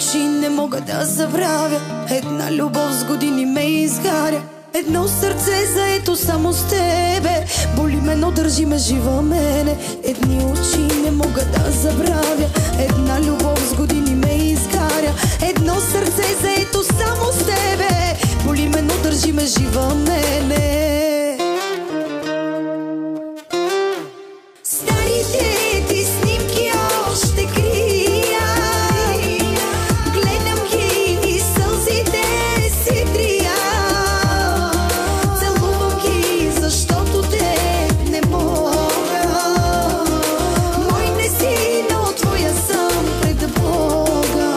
очи не мога да забравя. Една любов с години ме изгаря. Едно сърце заето само с тебе. Боли ме, но държи ме жива мене. Едни очи не мога да забравя. Една любов с години ме изгаря. Едно сърце заето само с тебе. Боли ме, но държи ме жива мене. Старите ти снимки още крия. Гледам ги и сълзите си трия. Целувам ги, защото те не мога. Мой не си, но твоя съм пред Бога.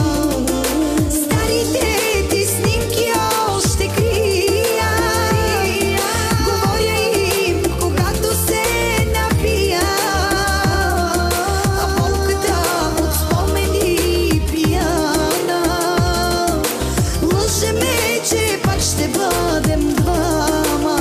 Старите ти снимки още крия. Говоря им, когато се напия. А болката от спомени пияна. Лъже ме, че пак ще бъдем двама.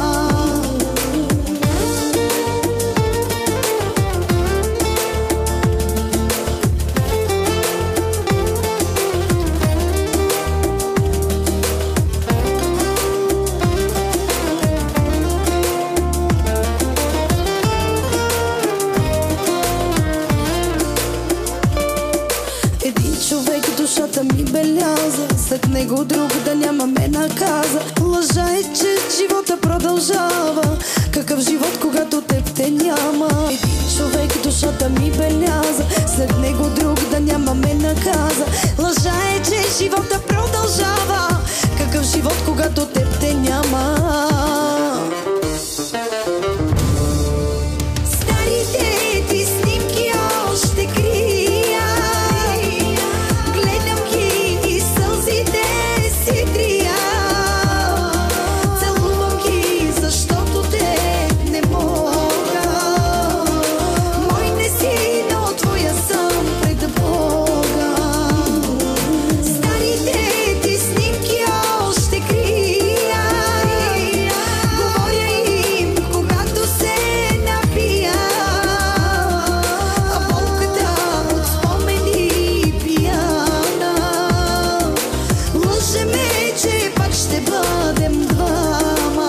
Един човек душата ми беляза, след него друг да няма ме наказа. Лъжа е, че живота продължава. Какъв живот, когато теб те няма? Един човек душата ми беляза, след него друг да няма ме наказа. Лъжа е, че живота продължава. Какъв живот, когато теб те няма? Старите ти снимки още крия. Гледам ги и сълзите си трия. Целувам ги, защото те не мога. Мой не си, но твоя съм пред Бога. Старите ти снимки още крия. Говоря им, когато се напия. А болката от спомени пияна. Лъже ме, че пак ще бъдем двама.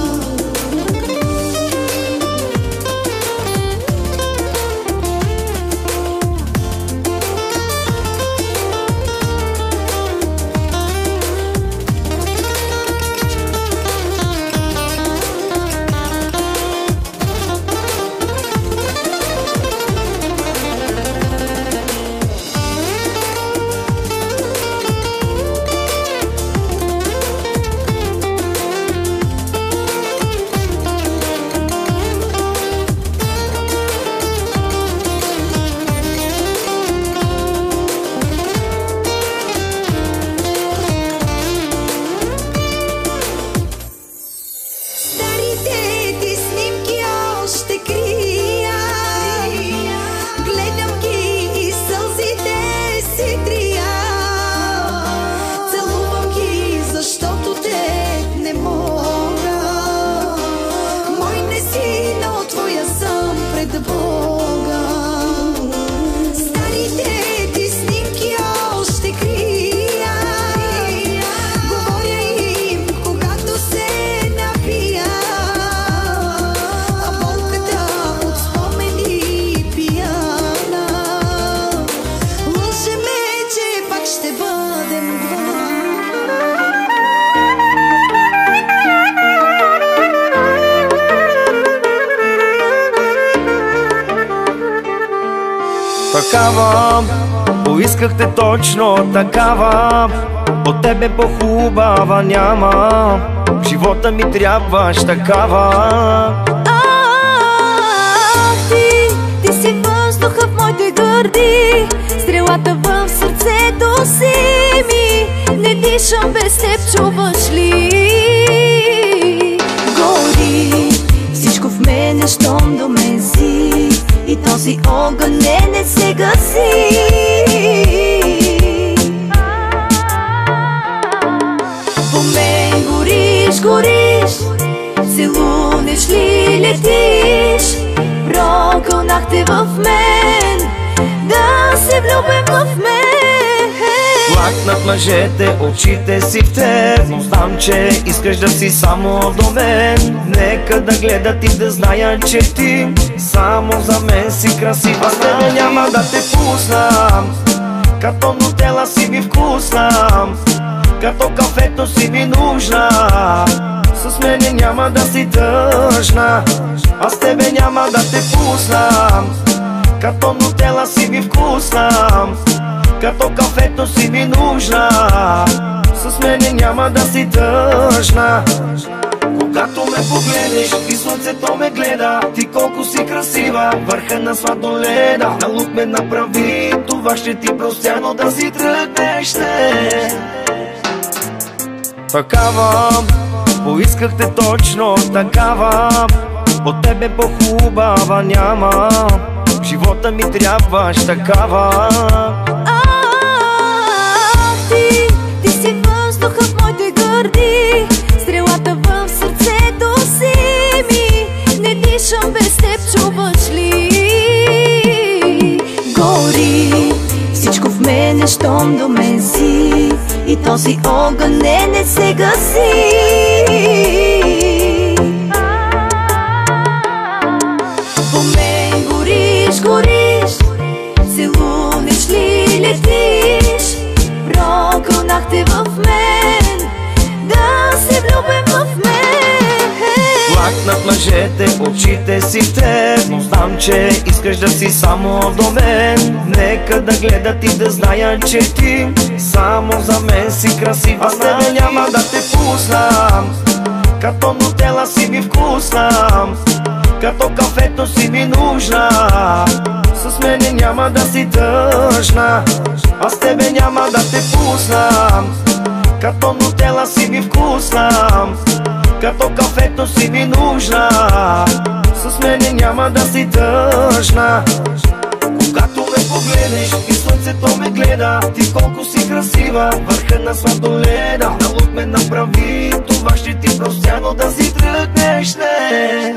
Старите ти снимки още крия. Гледам ги и сълзите си трия. Целувам ги, защото те не мога. Мой не си, но твоя съм пред Бога. Старите ти снимки още крия. Говоря им, когато се напия. А болката от спомени пияна. Лъже ме, че пак ще бъдем двама. Такава, поискахте точно такава. От тебе по-хубава няма. В живота ми трябваш такава. Ти си въздуха в моите гърди, стрелата в сърцето си ми. Не дишам без теб, чуваш ли? Гори всичко в мене, щом до мен си. И този огън не се гаси. По мен гориш, гориш, целунеш ли летиш. Прокълнахте в мен, да се влюбим в мен. Плакнат мъжете, очите си в теб, но знам, че искаш да си само до мен. Нека да гледат и да знаят, че ти само за мен си красива. С тебе няма да те пуснам, като нутела си ми вкусна, като кафето си ми нужна. С мене няма да си тъжна, аз тебе няма да те пуснам, като нутела си ми вкусна, като кафето си ми нужна. С мене няма да си тъжна. Когато ме погледнеш и слънцето ме гледа, ти колко си красива, върха на сладоледа. На лук ме направи, това ще ти простя, но да си тръгнеш не. Такава, поискахте точно такава, от тебе по-хубава няма. В живота ми трябваш такава. Ти си въздуха в моите гърди, стрелата в сърцето си ми. Не дишам без теб, чуваш ли? Гори всичко в мене, щом до мен си, и този огън не се гаси. По мен гориш, гориш, целунеш ли летиш? Прокълнахте в мен, да се влюбим в мен. Плакнат мъжете, очите си в теб, но знам, че искаш да си само до мен. Нека да гледат и да знаят, че ти само за мен си красива. Аз тебе няма да те пуснам, като нутела си ми вкусна, като кафето си ми нужна. С мене няма да си тъжна, аз тебе няма да те пуснам, като нутела си ми вкусна, като кафето си ми нужна. С мене няма да си тъжна. Когато ме погледнеш и слънцето ме гледа, ти колко си красива, върха на сладоледа. На лук ме направи, това ще ти простя, но да си тръгнеш не.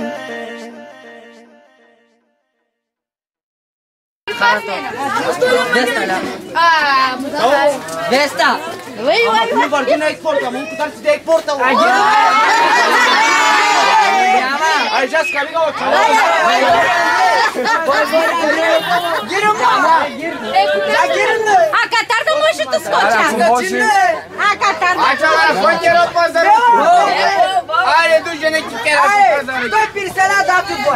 Vesta! Nu vorbim noi exportă, mă cu tare de exportă. Ai já scaliga o cara. Girin mama. Girin. A Qatar da moșu tu scoci. A Qatar. Ai ceva, voi chiar pazar. Ai du jene ki chiar pazar. Doi pirsela da tu voi.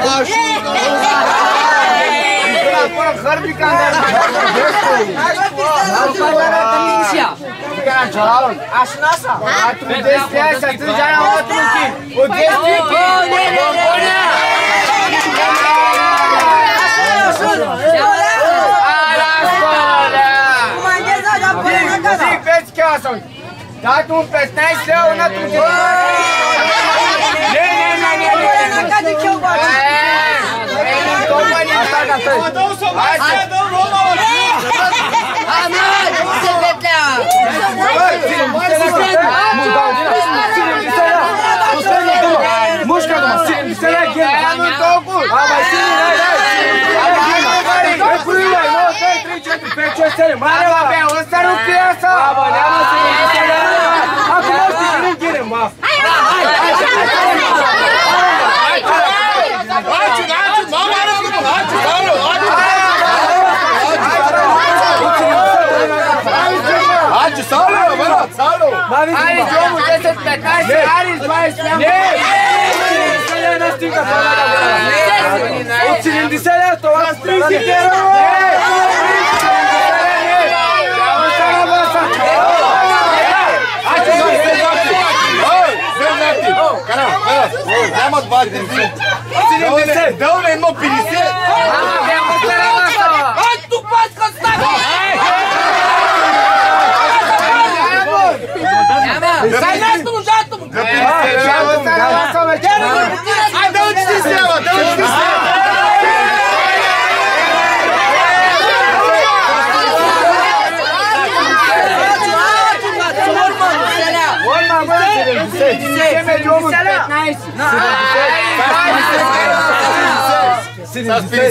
Până hărbi candar. Ai pirsela da Tunisia. Cara chalao. Asnasa. Tu desce essa, tu já é outro aqui. O desce aqui. Dá-te um pestão na tua.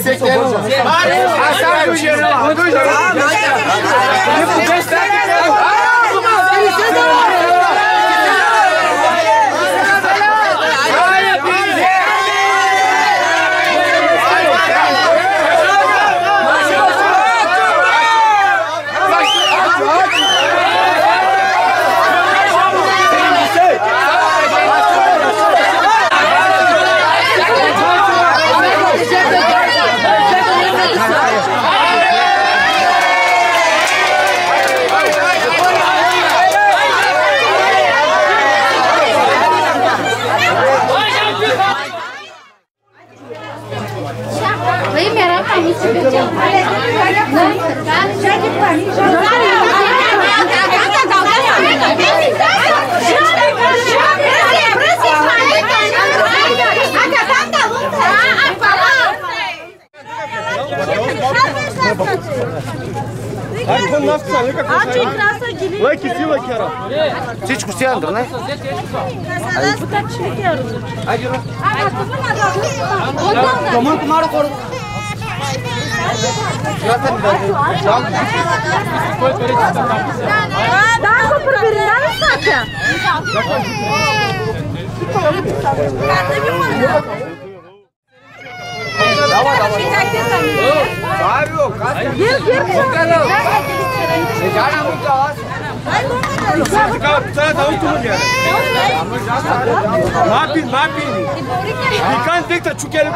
Sim, Значи и краса гили. Лайки си, лайки ара. Всичко си андра, не? Айде, бе. Томон комаро хора. Да, го пробери, да ли сака? You can't take the chukele.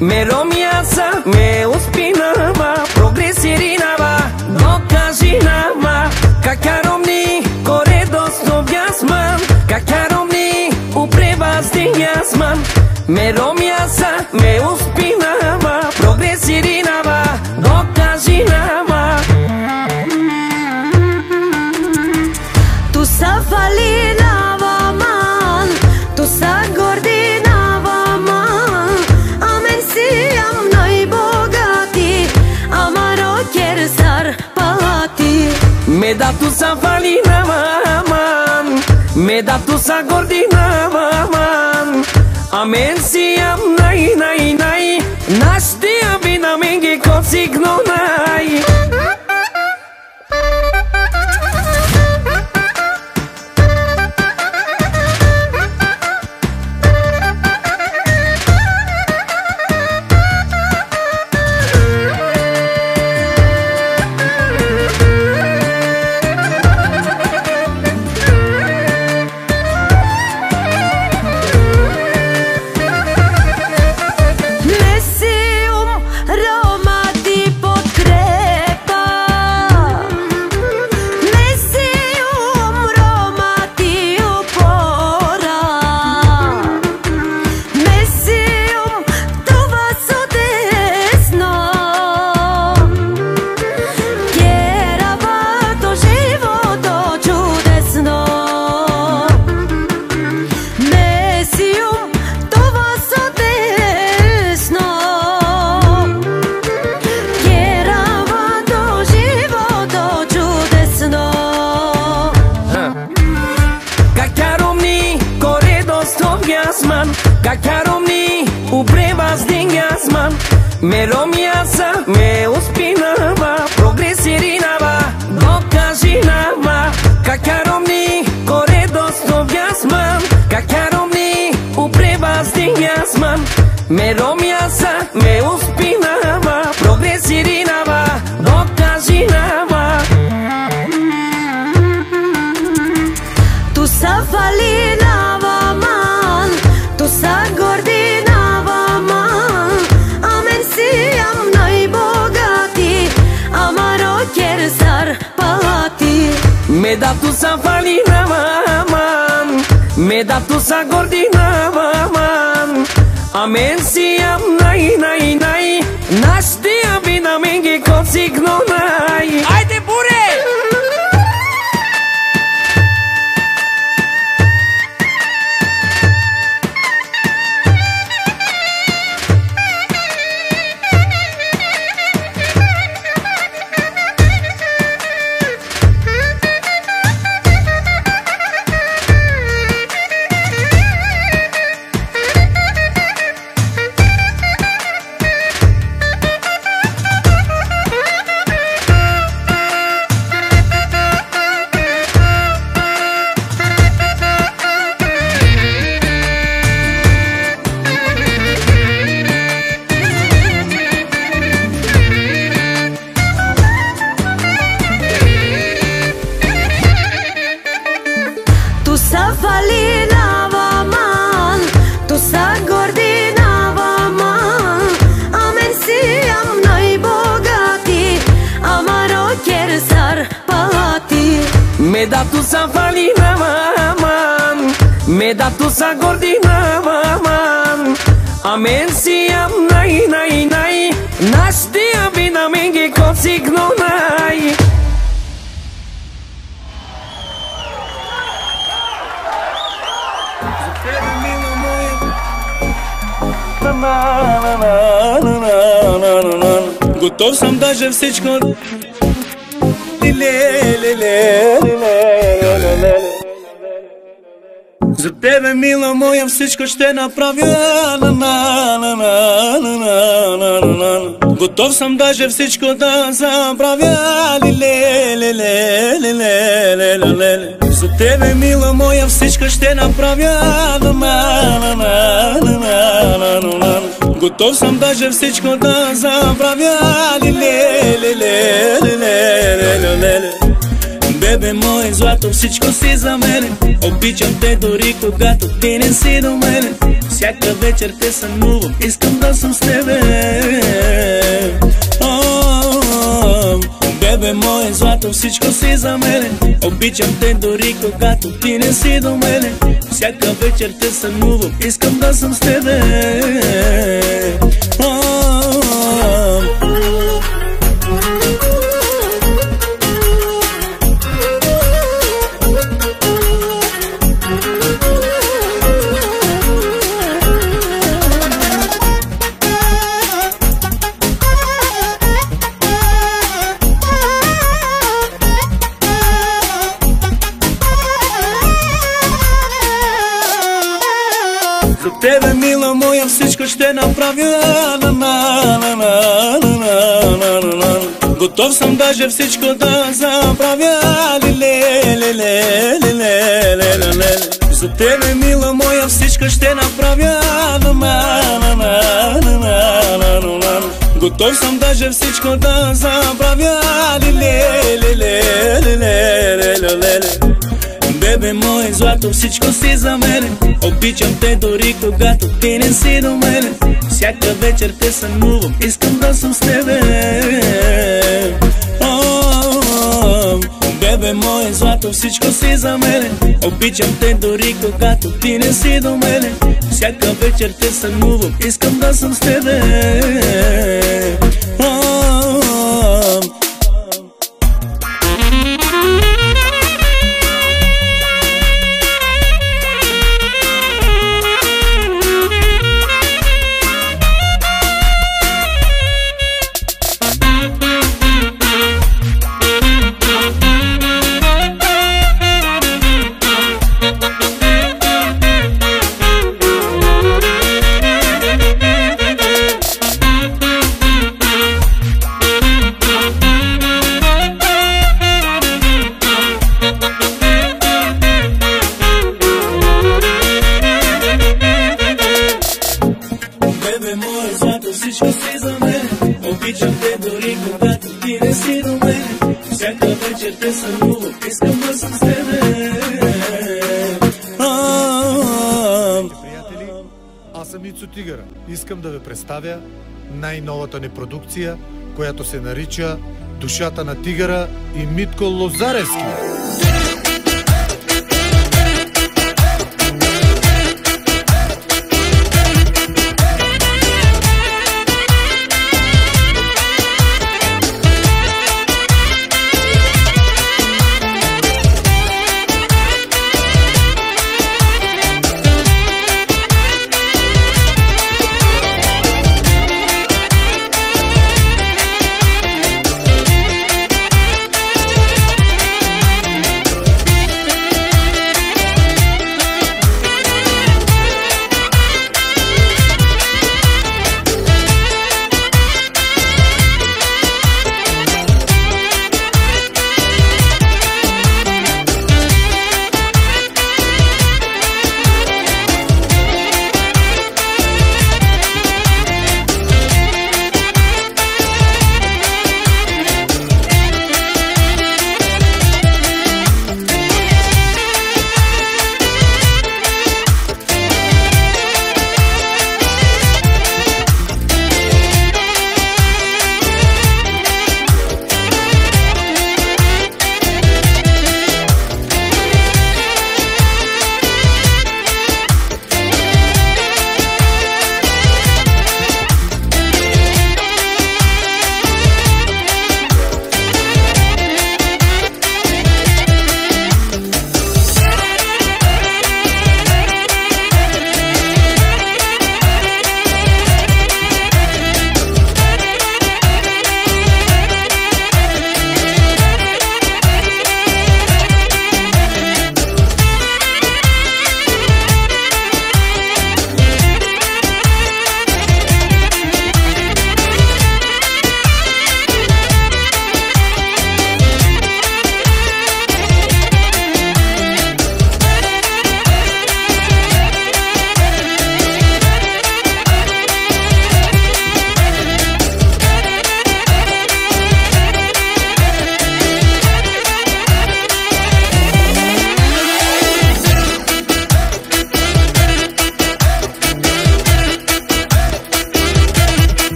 Meromiasa me uspinava, progresirinava, dokažinava, kakaromni koredos objasman, kakaromni uprevazdinjasman. Meromiasa me uspinava, progresirinava, dokažinava. Tu sa falinava man, tu sa gordinava man, amen si am najbogati, amaro kersar pati. Me da tu sa falinava man, me da tu sa gordinava man, amen si am nai, naštia vina mingi kod signo nai. Kakaromni uprevazdinjasman, meromiasa me uspinava, progresirinava, dokažinava, kakaromni koredos objasman, kakaromni uprevazdinjasman, meromiasa me uspinava, progresirinava, dokažinava. Tu sa falinava man, tu sa gordinava man, amen si am najbogati, amaro kersar pati. Me da tu sa falinava man, me da tu sa gordinava man, amen si am nai, naštia vina mingi kod signo nai. Ajde bure! Tu sa falinava man, tu sa gordinava man, amen si am najbogati, amaro kersar pati. Me da tu sa falinava man, me da tu sa gordinava man, amen si am nai, naštia vina mingi kod signo nai. Готов съм даже всичко. За тебе, мила моя, всичко ще направя. Готов съм даже всичко да забравя. За тебе, мила моя, всичко ще направя. Готов съм даже всичко да забравя. Бебе мое злато, всичко си за мене. Обичам те дори когато ти не си до мене. Всяка вечер те сънувам, искам да съм с тебе. Бебе мое злато, всичко си за мене. Обичам те дори когато ти не си до мене. Всяка вечер те сънувам, искам да съм с тебе. За тебе, мила моя, всичко ще направя. Готов съм даже всичко да забравя. За тебе, мила моя, всичко ще направя. Готов съм даже всичко да забравя. Бебе мое злато, всичко си за мене. Обичам те дори когато ти не си до мене. Всяка вечер те сънувам, искам да съм с тебе. Бебе мое злато, всичко си за мене. Обичам те дори когато ти не си до мене. Всяка вечер те сънувам, искам да съм с тебе. Бебе мое злато, всичко си за мен. Обичам те дори когато ти не си до мен. Всяка вечер те сънувам, искам да съм с тебе. Приятели, аз съм Ицо Тигъра. Искам да ви представя най-новата ни продукция, която се нарича Душата на тигъра и Митко Лозаревски.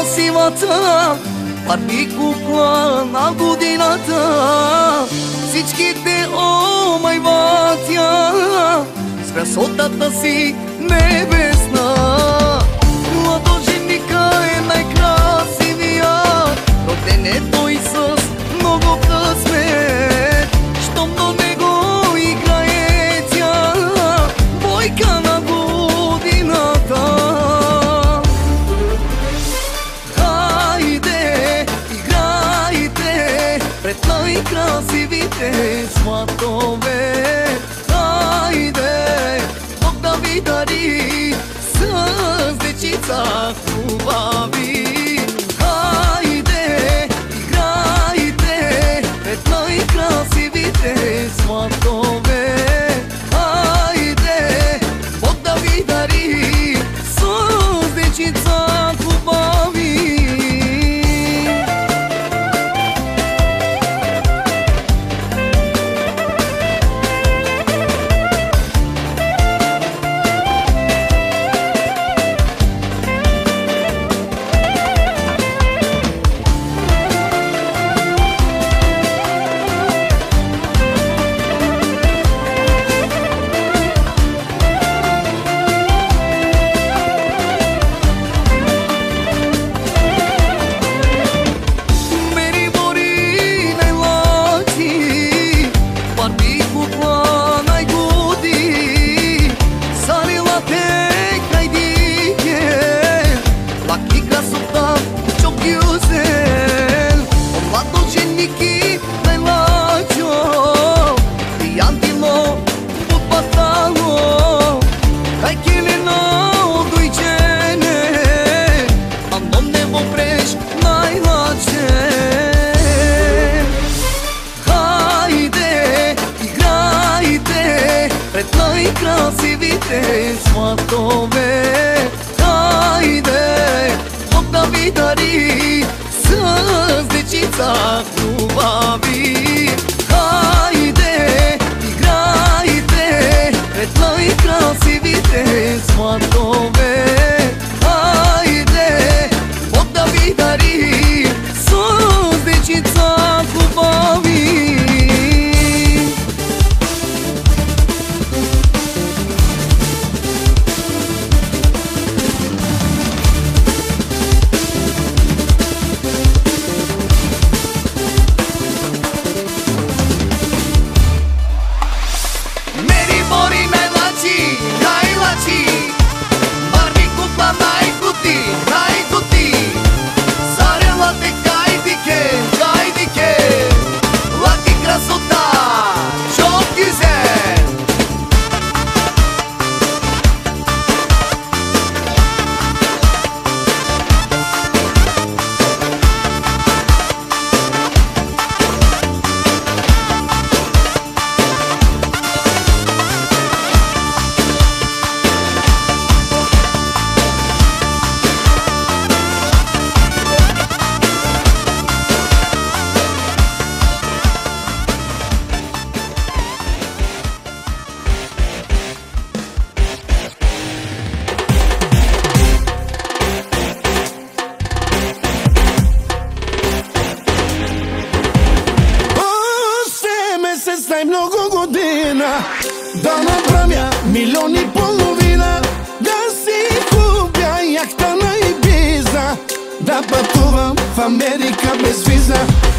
най-красивата парти кукла на годината. Всичките омайват я с красотата си небесна. Младоженика е най-красивия, роден е той с много късмет. Щом до него играе тя, бойка на годината. Хайде, играйте пред най-красивите сватове. Хайде, Бог да ви дари с дечица хубави. Хайде, играйте пред най-красивите сватове. Хайде, Бог да ви дари с дечица хубави. Красивите сватове. Хайде, Бог да ви дари с дечица хубави. Хайде, играйте пред най-красивите сватове. Хайде, Бог да ви дари с дечица хубави. Много година да направя милион и половина, да си купя яхта на Ибиза, да пътувам в Америка без виза.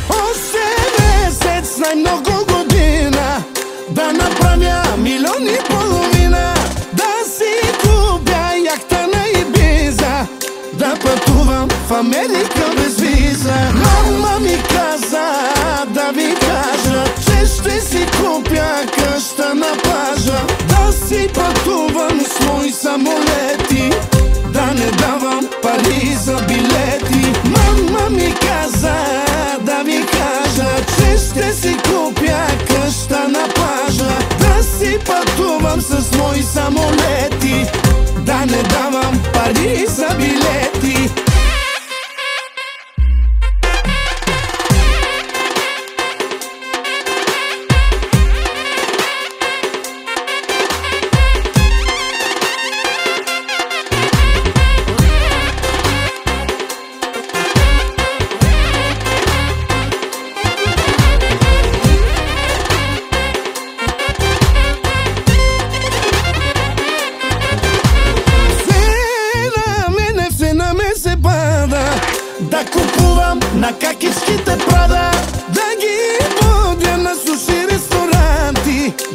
8 месец, най-много година да направя милион и половина, да си купя яхта на Ибиза, да пътувам в Америка без виза. Мама ми каза да ви кажа, че ще си купя къща на плажа, да си пътувам с мои самолети, да не давам пари за билети. Мама ми каза да ви кажа, че ще си купя къща на плажа, да си пътувам с мои самолети, да не давам пари за билети.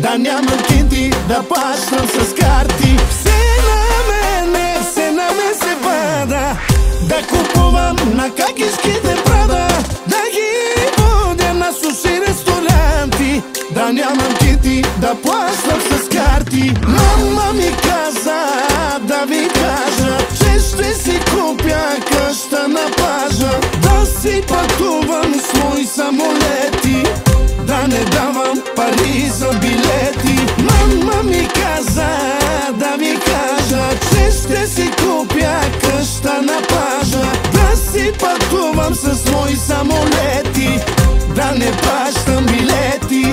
да нямам кинти, да плащам с карти. Все на мен се пада, да купувам на какишките Прада, да ги водя на суши ресторанти, да нямам кинти, да плащам с карти. Мама ми каза да ви кажа, че ще си купя къща на плажа, да си пътувам с мои самолети, да не давам пари за билети. Мама ми каза да ви кажа, че ще си купя къща на плажа, да си пътувам с мои самолети, да не плащам билети.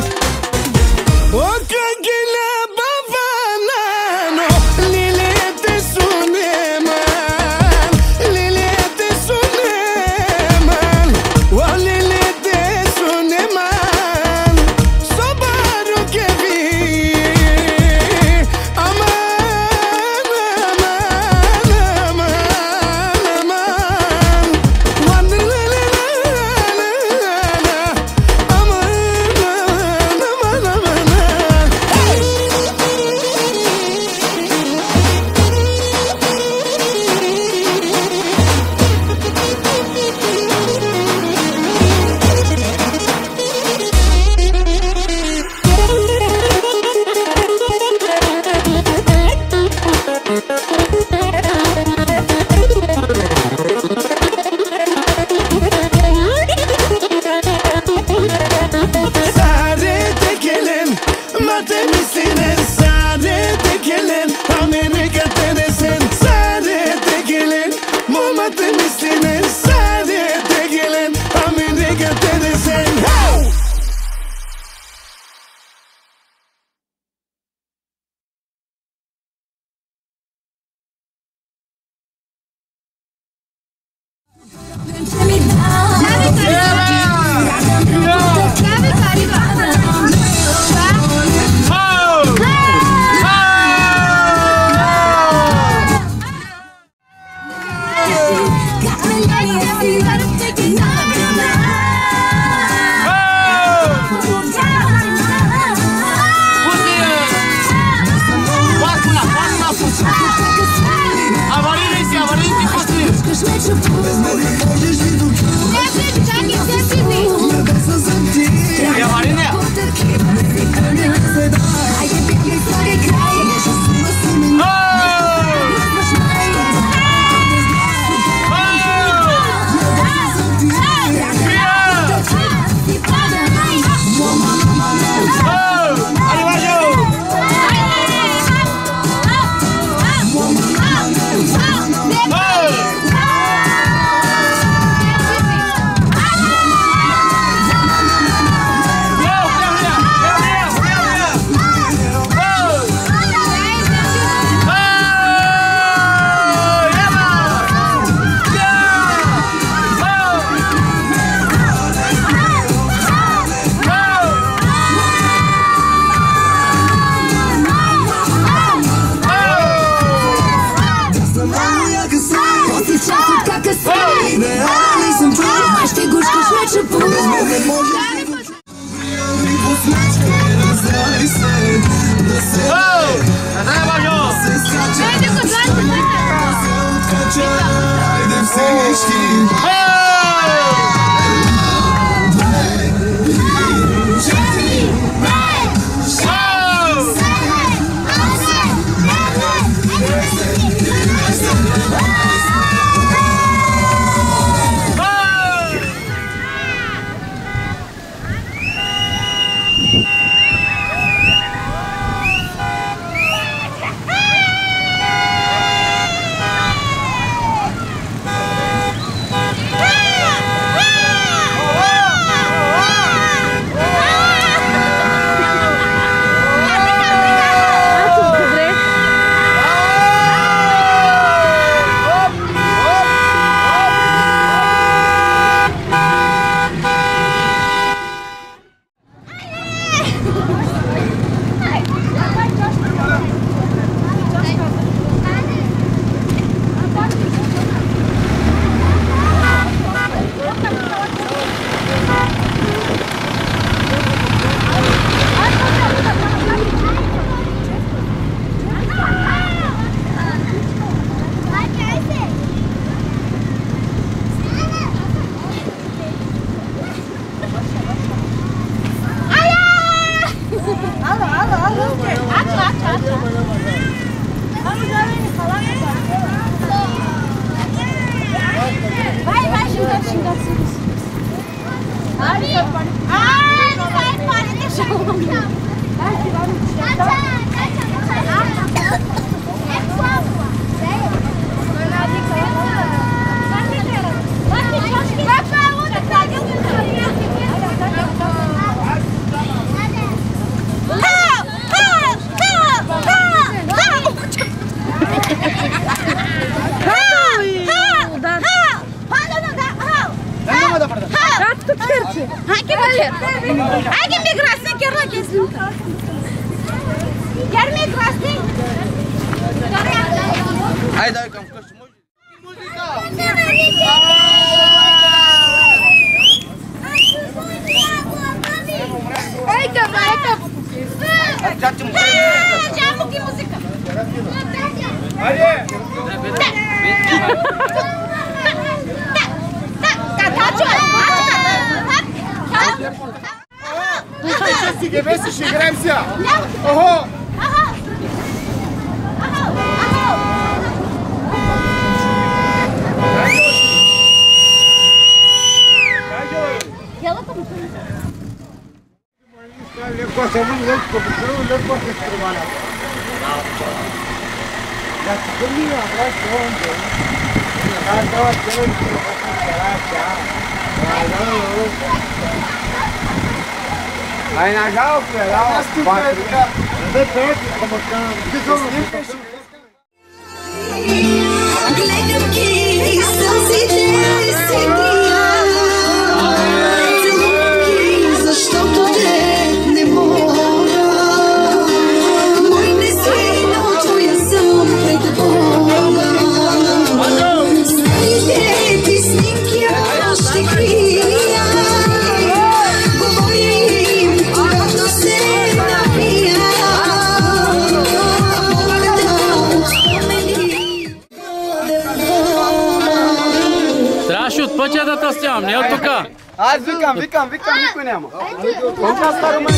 никой няма. Колко старо май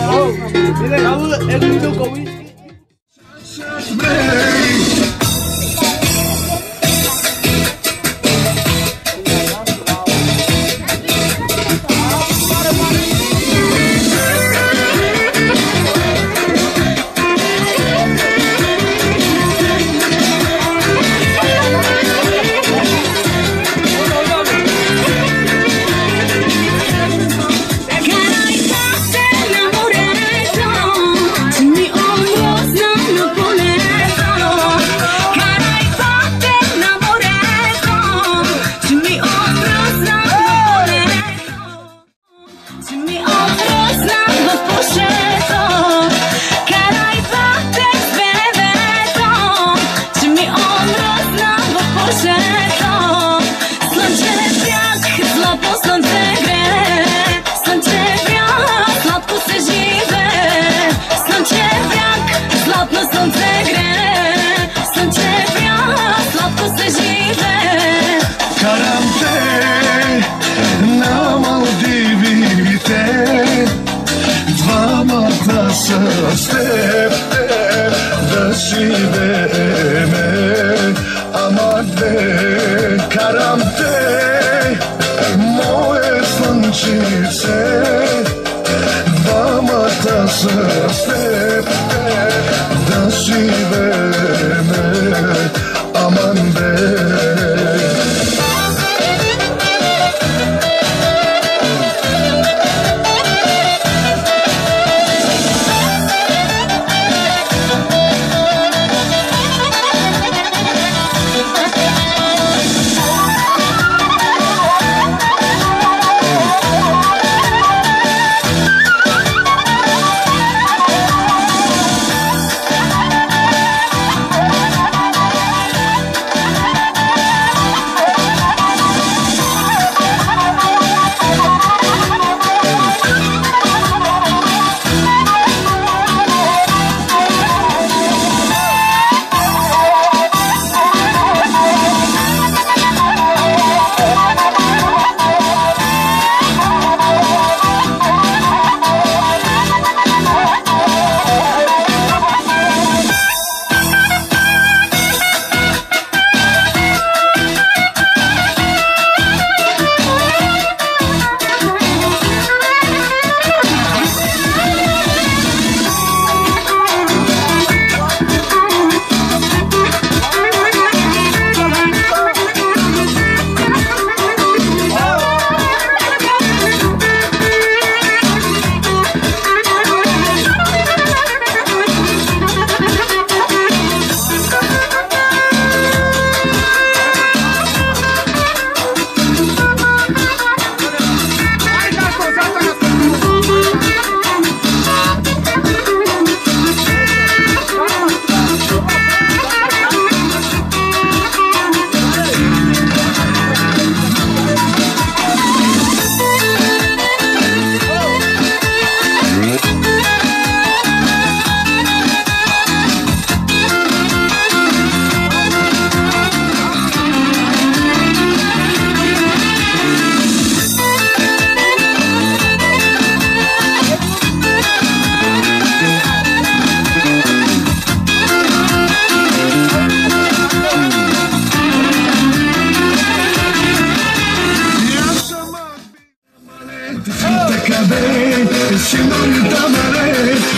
ето тук уиски.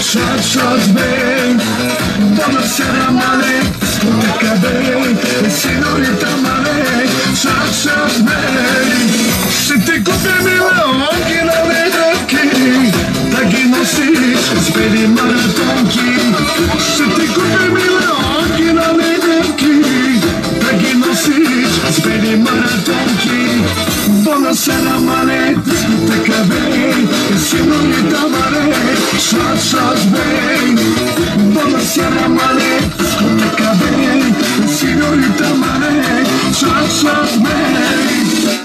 Shot bem, buonasera male, scocca bene, signorita male, shot bem. Se ti copiami le occhi, la vedrei, dagli nostri speri maratonchi. Se ti copiami le occhi, la vedrei, dagli nostri speri maratonchi. Buonasera male, scocca bene, signorita male, shot bem. Buonasera male, scocca bene, signorita male, shot bem.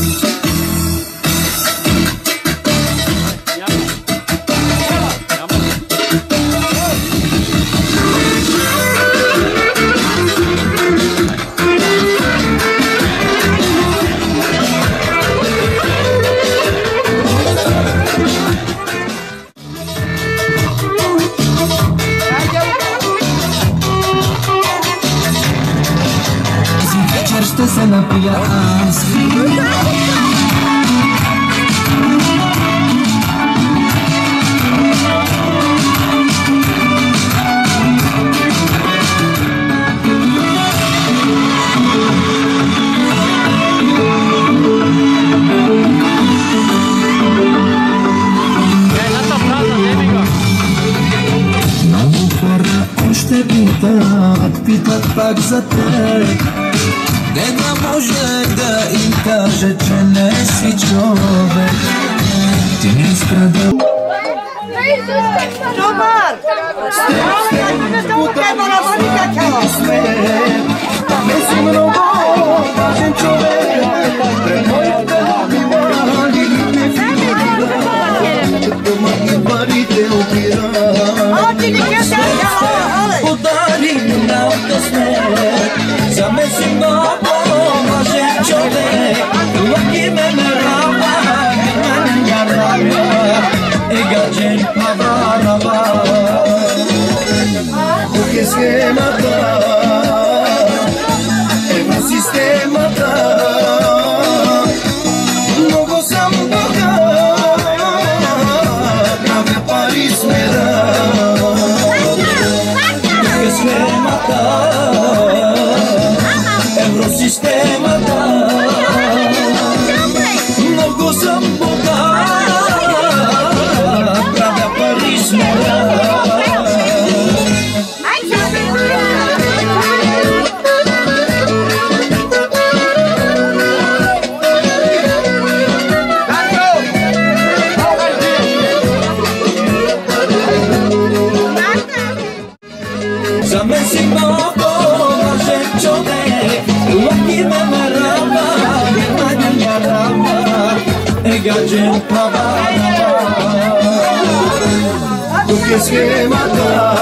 Ще се напия аз. Много хора още питат пак за теб. Не да може да им каже, че не си човек. Ти не страда. Чумар! Не си много важен човек. Пред моята мила не види. Дома парите опира. Подари на късмет. За мен си много важен човек. Лъки ме мерава, мен гарава. Егаджен паварава. Тук е схемата, евросистемата. Много съм богат, правя пари с мера. Тук е схемата, евросистемата. Много съм богат, правя пари с мера. За мен си много важен човек. Лъки ме мерава, мен гарава. Егаджен паварава. Тук е схемата,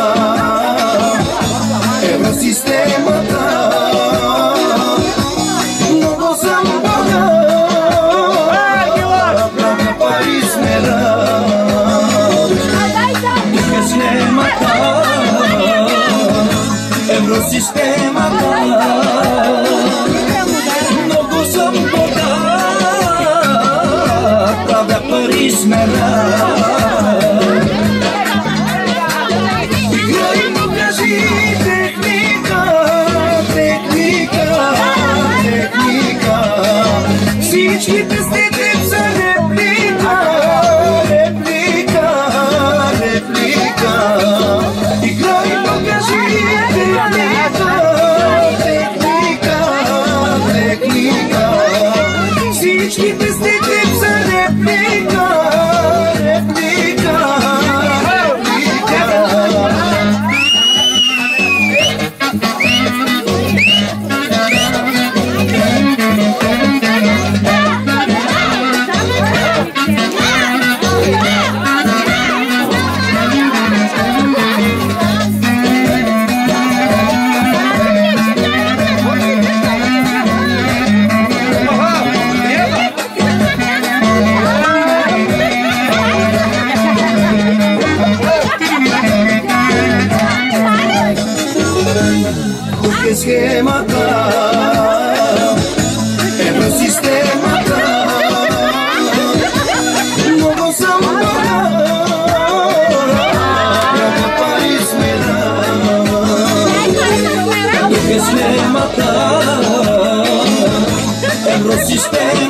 евросистемата. Много съм богат, правя пари с мера. Тук е схемата, евросистемата. Много съм богат, правя пари с мера. Играй, покажи техника, техника, техника. Всички песните са реплика, реплика, реплика. Играй, покажи техника, техника, техника. Всички песните са реплика, реплика, реплика. Тук е схемата, евросистемата. Много съм богат, ще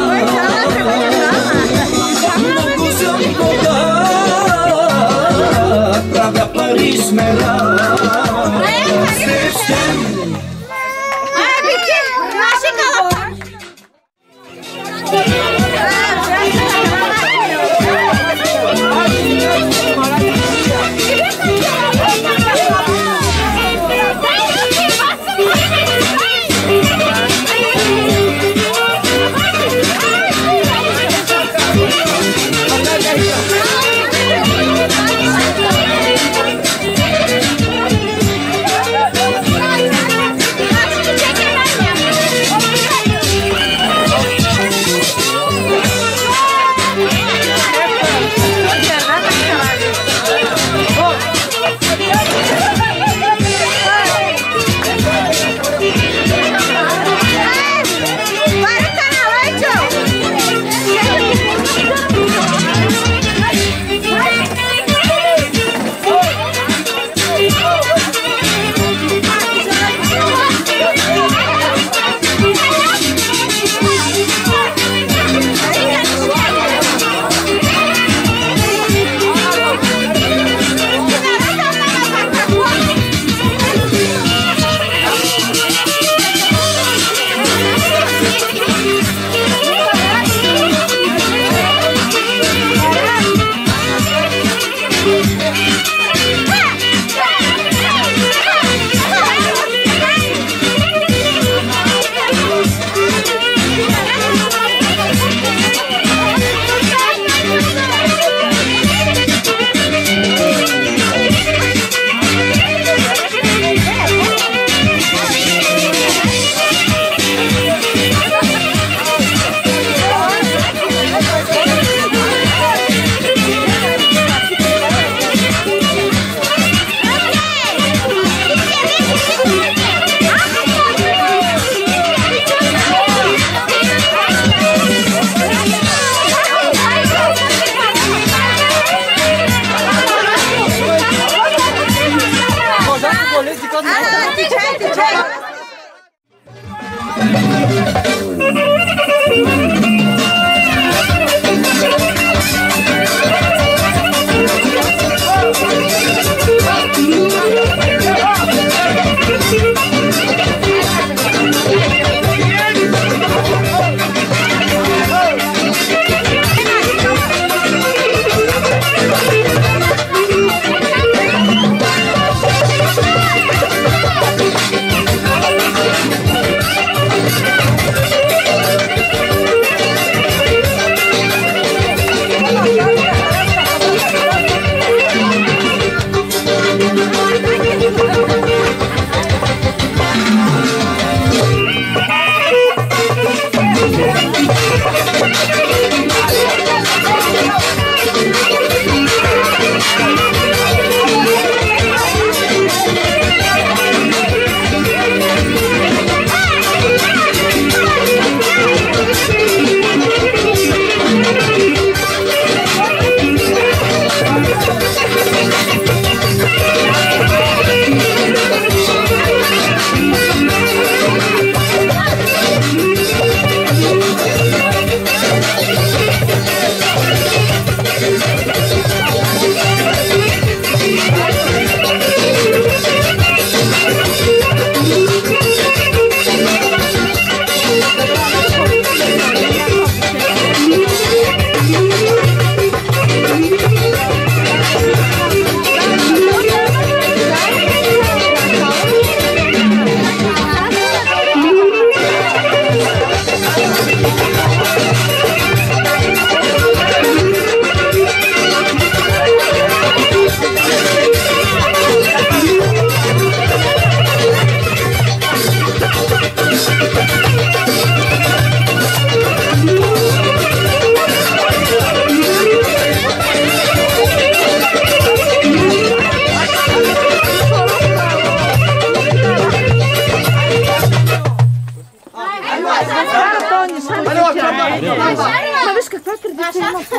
много съм богат, правя пари с мера. Ma vezi каква традиция има?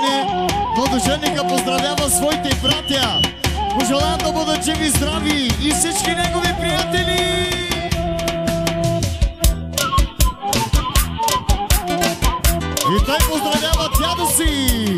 поздравление. Младоженника поздравява своите братя. Пожелавам да бъдат живи, здрави и всички негови приятели. И той поздравява дядо си.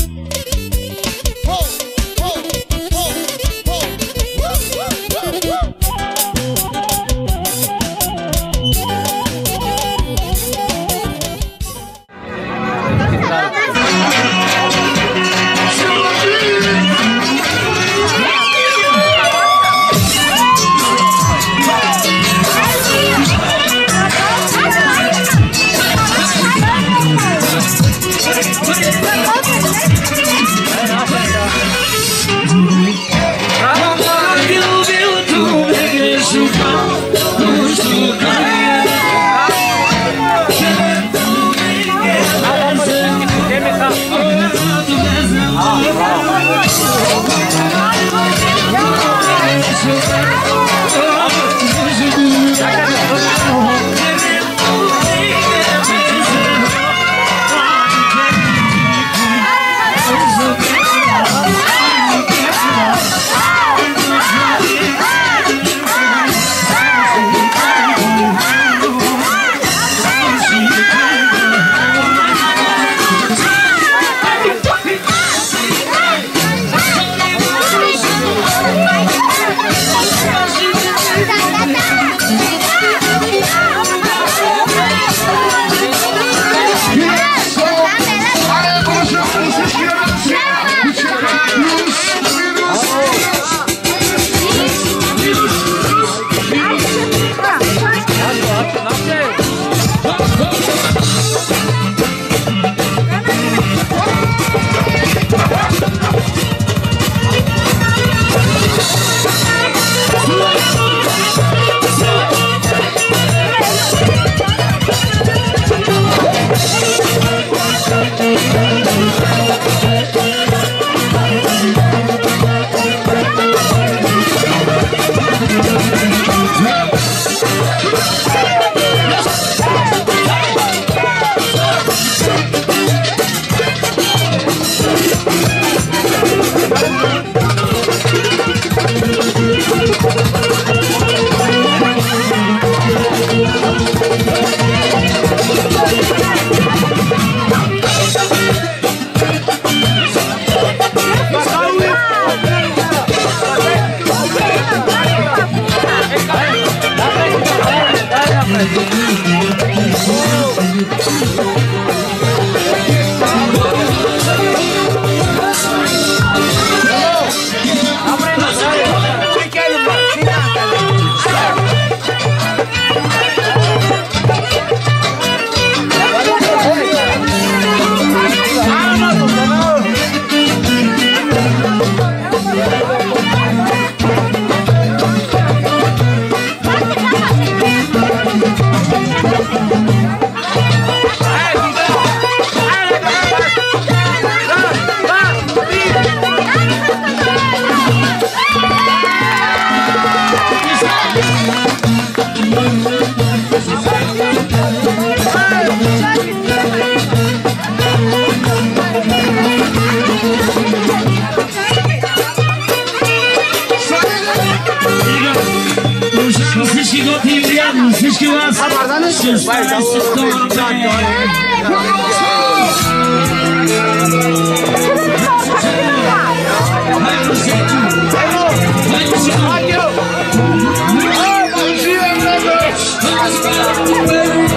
Всички вас ще стане с това. Хайде,